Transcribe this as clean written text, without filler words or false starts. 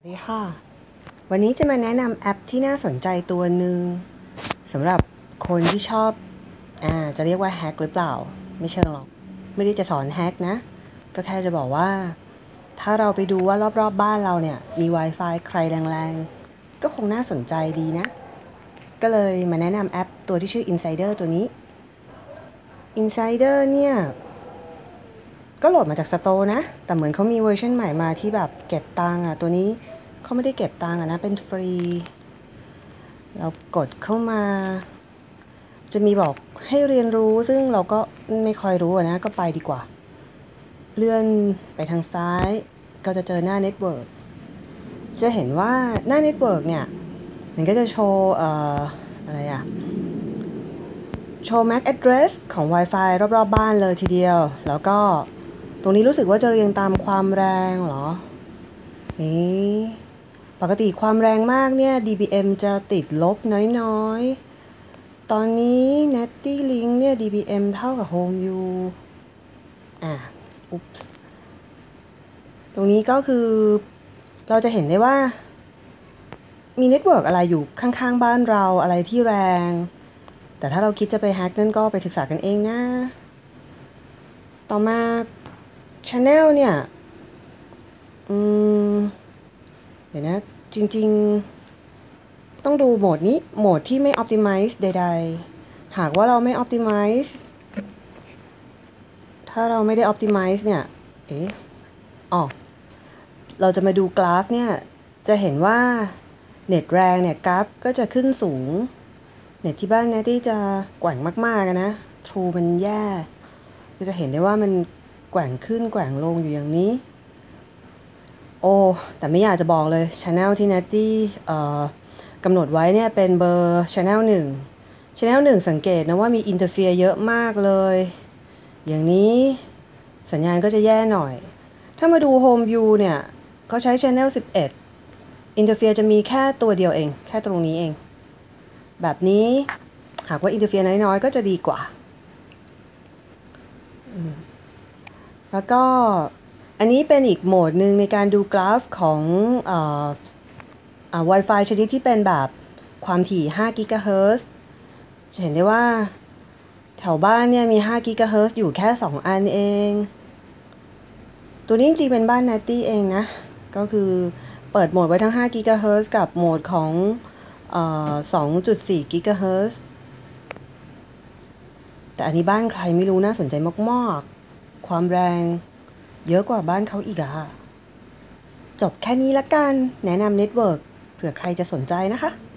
สวัสดีค่ะวันนี้จะมาแนะนำแอปที่น่าสนใจตัวหนึ่งสำหรับคนที่ชอบจะเรียกว่าแฮกหรือเปล่าไม่เชิงหรอกไม่ได้จะสอนแฮกนะก็แค่จะบอกว่าถ้าเราไปดูว่ารอบๆบ้านเราเนี่ยมี Wi-Fi ใครแรงๆก็คงน่าสนใจดีนะก็เลยมาแนะนำแอปตัวที่ชื่อ Insider ตัวนี้ Insider เนี่ยก็โหลดมาจากสโตร์นะแต่เหมือนเขามีเวอร์ชันใหม่มาที่แบบเก็บตังค์ตัวนี้เขาไม่ได้เก็บตังค์นะเป็นฟรีเรากดเข้ามาจะมีบอกให้เรียนรู้ซึ่งเราก็ไม่ค่อยรู้นะก็ไปดีกว่าเลื่อนไปทางซ้ายก็จะเจอหน้าเน็ตเวิร์กจะเห็นว่าหน้าเน็ตเวิร์กเนี่ยมันก็จะโชว์อะไรโชว์ MAC address ของ Wi-Fi รอบๆบ้านเลยทีเดียวแล้วก็ตรงนี้รู้สึกว่าจะเรียงตามความแรงเหรอนี่ปกติความแรงมากเนี่ย dBm จะติดลบน้อยๆตอนนี้ Netty Link เนี่ย dBm เท่ากับ HomeView อุ๊บตรงนี้ก็คือเราจะเห็นได้ว่ามีเน็ตเวิร์กอะไรอยู่ข้างๆบ้านเราอะไรที่แรงแต่ถ้าเราคิดจะไปแฮกนั่นก็ไปศึกษากันเองนะต่อมา Channel เนี่ยเดี๋ยวนะจริงๆต้องดูโหมดนี้โหมดที่ไม่ optimize ใดๆหากว่าเราไม่ optimize ถ้าเราไม่ได้ optimize เนี่ยเราจะมาดูกราฟเนี่ยจะเห็นว่าเน็ตแรงเนี่ยกราฟก็จะขึ้นสูงเน็ตที่บ้านเนี่ยที่จะแกว่งมากๆนะ True มันแย่ก็จะเห็นได้ว่ามันแกว่งขึ้นแกว่งลงอยู่อย่างนี้แต่ไม่อยากจะบอกเลย Channel ที่ Natty กำหนดไว้เนี่ยเป็นเบอร์ Channel 1 Channel 1สังเกตนะว่ามี Interfere เยอะมากเลยอย่างนี้สัญญาณก็จะแย่หน่อยถ้ามาดู Home View เนี่ยเขาใช้ Channel 11 Interfere จะมีแค่ตัวเดียวเองแค่ตรงนี้เองแบบนี้หากว่า Interfere น้อยๆก็จะดีกว่าแล้วก็อันนี้เป็นอีกโหมดหนึ่งในการดูกราฟของWi-Fi ชนิดที่เป็นแบบความถี่5 GHz จะเห็นได้ว่าแถวบ้านเนี่ยมี5 GHz อยู่แค่2อันเองตัวนี้จริงๆเป็นบ้าน Natty เองนะก็คือเปิดโหมดไว้ทั้ง5 GHz กับโหมดของ2.4 GHz แต่อันนี้บ้านใครไม่รู้น่าสนใจมากๆความแรงเยอะกว่าบ้านเขาอีกจบแค่นี้ละกันแนะนำเน็ตเวิร์กเผื่อใครจะสนใจนะคะ